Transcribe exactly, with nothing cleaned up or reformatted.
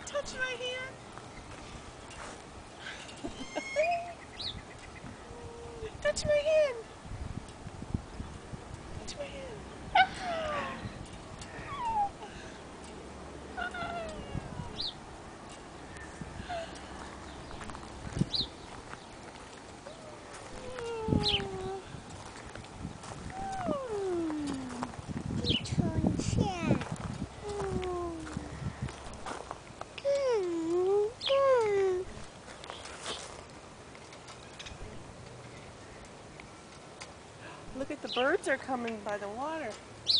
touch my hand? Touch my hand. Touch my hand. Look at the birds are coming by the water.